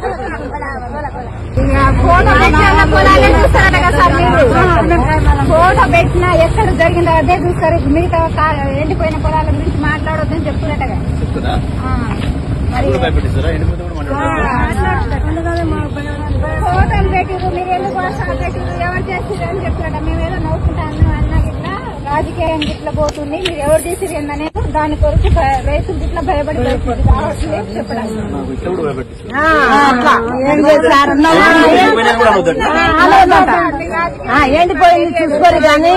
Photo పెట్టిన పొలాలే చూస్తారట కదా sir మీరు. ఫోటో పెట్టినా ఎక్కడ జరిగిందో అదే చూస్తారు. మిగతా ఎండిపోయిన పొలాల గురించి మాట్లాడొద్దని చెప్తున్నట్ట కదా. ఫోటోలు పెట్టిరు, మీరు ఎందుకు పెట్టిరు, ఎవరు చేస్తారు అని చెప్తారట. మేమేదో నవ్వుకుంటాను అన్నా గిట్లా రాజకీయం గిట్లా పోతుంది, మీరు ఎవరు తీసిరు అనేది దాని కొరకు రైతులు గిట్లా భయపడి చెప్పడానికి ఎండిపోయింది చూసుకోరు కానీ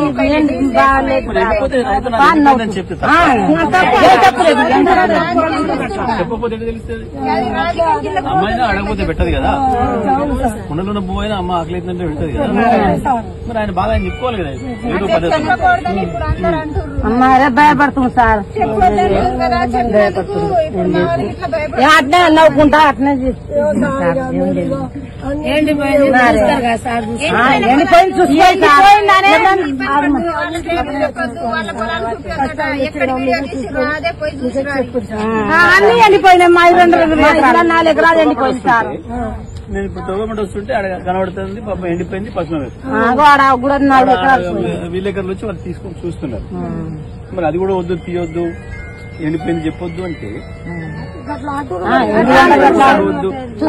చెప్పకపోతే తెలుస్తుంది. అమ్మాయినా అడగపోతే పెట్టదు కదా. కుండలో భూ అయినా అమ్మ ఆకలి అవుతుందంటే పెట్టదు కదా. మరి ఆయన బాగా ఆయన చెప్పుకోవాలి కదా. ఏదో పద్ధతి అమ్మాయి భయపడుతుంది సార్. అట్నే నవ్వుకుంటా అట్నే ఎండిపోయింది అన్ని ఎండిపోయినాయి. మా 4 ఎకరాలు ఎండిపోయింది సార్. నేను ఇప్పుడు తొవ్వమంట వస్తుంటే కనబడుతుంది పాపం ఎండిపోయింది పసుమ విలేకరులు వచ్చి వాళ్ళు తీసుకొని చూస్తున్నారు. మరి అది కూడా వద్దు తీయొద్దు ఎండిపోయింది చెప్పొద్దు అంటే వద్దు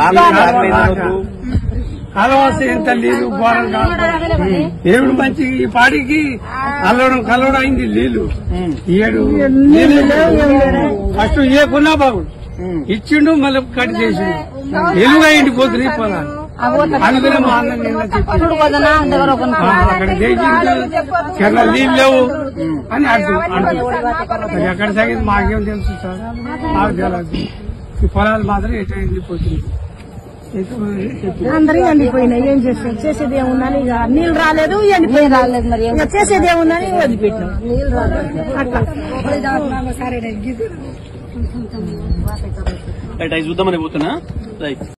కాలువస్తే ఎంత నీళ్లు బోరం ఏడు మంచి ఈ పాడికి అల్లడం కలవడం అయింది నీళ్లు. ఏడు ఫస్ట్ ఏకున్నా బాగుండు ఇచ్చిండు మళ్ళీ కట్ చేసిండు. ఎలుగా ఎండిపోతుంది పొలాలు. అందుకనే మా అన్న నిన్న చెప్పాడు అక్కడ కేరళ నీళ్ళు లేవు అని అంటూ ఎక్కడ తగ్గింది మాకేం తెలుసు సార్. మాకు తెలియదు. ఈ పొలాలు మాత్రం ఎట్లా ఎండిపోతుంది. అందరూ ఎండిపోయినాయి. ఏం చేస్తాం, చేసేది ఏముందని ఇక నీళ్ళు రాలేదు, ఎండిపోయి రాలేదు. మరి చేసేది ఏముందని వదిలిపెట్టినాం. నీళ్ళు రాలేదు అట్లా చూద్దామని పోతున్నా. రైట్.